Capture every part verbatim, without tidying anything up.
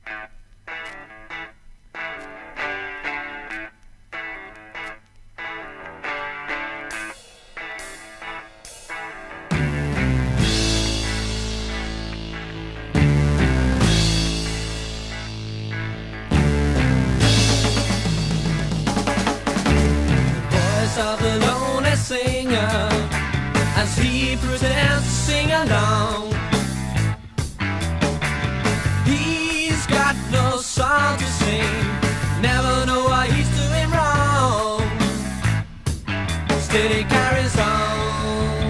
Of the lonely singer as he pretends to sing along. He's got no song to sing, never know what he's doing wrong. Still he carries on,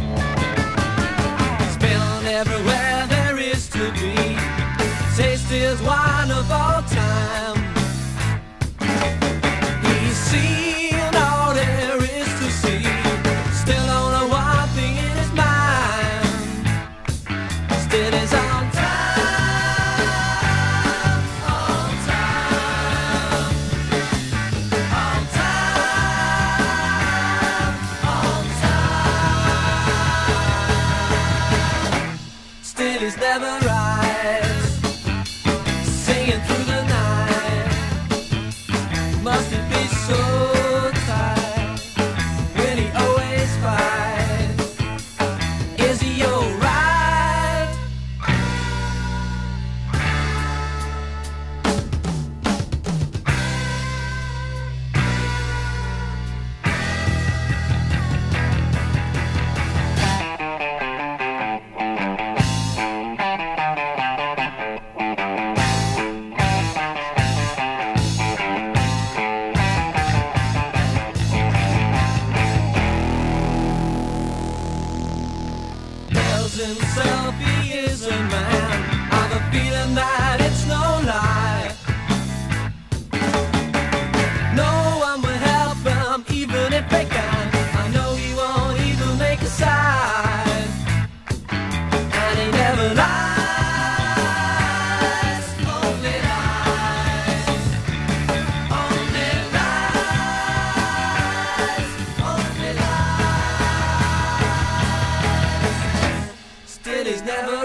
spilling everywhere there is to be. Taste is wine of all time. He's seen is never right, singing through the night. Must it be so tight? Will he always fight? Is he alright? Himself, he is a man. I've a feeling that it's no lie. No one will help him, even if they can. I know he won't even make a sign, and he never lies. Only lies, only lies, only lies. Still he's never